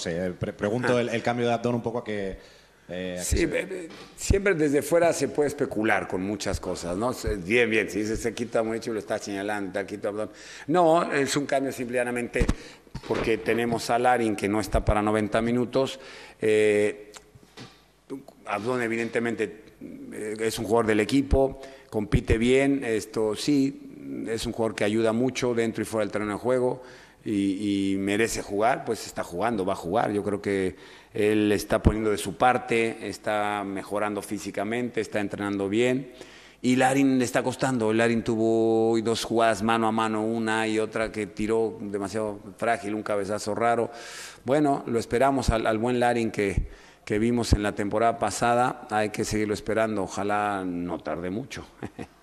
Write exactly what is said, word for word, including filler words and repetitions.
sé, pre pregunto el, el cambio de Abdón un poco a que... Eh, a sí, se... siempre desde fuera se puede especular con muchas cosas, ¿no? Bien, bien, si dice se quita Municho y lo está señalando, te quita Abdón. No, es un cambio simplemente porque tenemos a Larin que no está para noventa minutos. Eh, Abdón evidentemente es un jugador del equipo, compite bien, esto sí, es un jugador que ayuda mucho dentro y fuera del terreno de juego y, y merece jugar, pues está jugando, va a jugar. Yo creo que él está poniendo de su parte, está mejorando físicamente, está entrenando bien. Y Larin le está costando. Larin tuvo dos jugadas mano a mano, una y otra que tiró demasiado frágil, un cabezazo raro. Bueno, lo esperamos al, al buen Larin que, que vimos en la temporada pasada. Hay que seguirlo esperando. Ojalá no tarde mucho.